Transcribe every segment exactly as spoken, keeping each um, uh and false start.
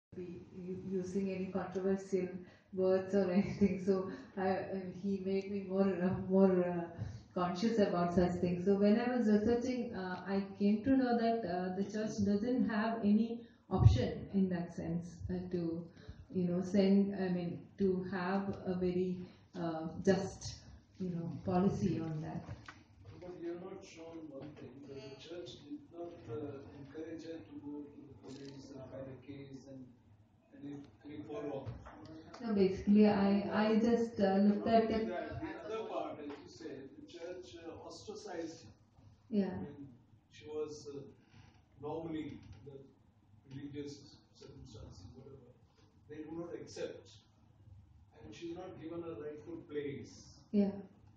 be u- using any controversial words or anything. So I, uh, he made me more uh, more uh, conscious about such things. So when I was researching, uh, I came to know that uh, the church doesn't have any option in that sense uh, to, you know, send. I mean, to have a very uh, just, you know, policy on that. But you have not shown one thing, that the church did not uh, encourage her to go to the police and file a case and any, any follow-up. No, basically, I, I just uh, looked Not at only it. that, the other part, as you said, the church uh, ostracized her. Yeah. When she was uh, normally in the religious circumstances, whatever, they do not accept. And she's not given a rightful place. Yeah.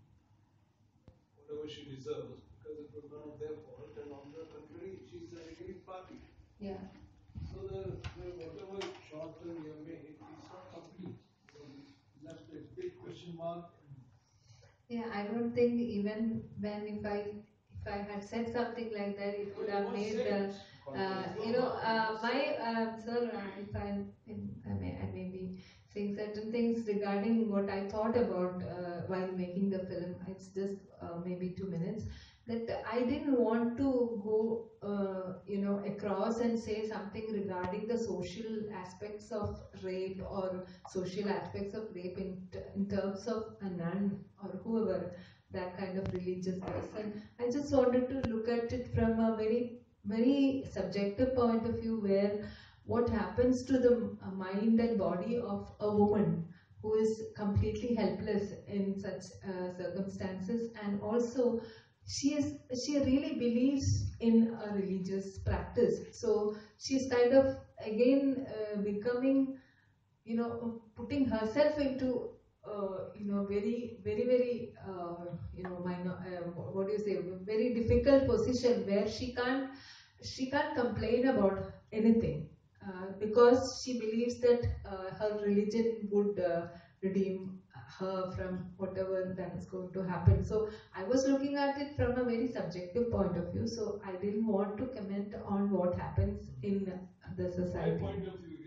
Whatever she deserves, because it was none of their fault, and on the contrary, she's a ruling party. Yeah. So the, the whatever short term you have made, it's not complete. So it's left a big question mark. Yeah, I don't think even when if I if I had said something like that, it would have made uh, uh, you know uh, my uh, sir. Uh, if I I may I may be saying certain things regarding what I thought about uh, while making the film. It's just uh, maybe two minutes. That I didn't want to go, uh, you know, across and say something regarding the social aspects of rape or social aspects of rape in, in terms of a nun or whoever that kind of religious person. I just wanted to look at it from a very, very subjective point of view, where what happens to the mind and body of a woman who is completely helpless in such uh, circumstances, and also she is she really believes in a religious practice, so she's kind of again uh, becoming, you know, putting herself into uh, you know very very very uh, you know minor, uh, what do you say, very difficult position where she can't she can't complain about anything uh, because she believes that uh, her religion would uh, redeem her from whatever that is going to happen. So I was looking at it from a very subjective point of view, so I didn't want to comment on what happens in the society. My point of view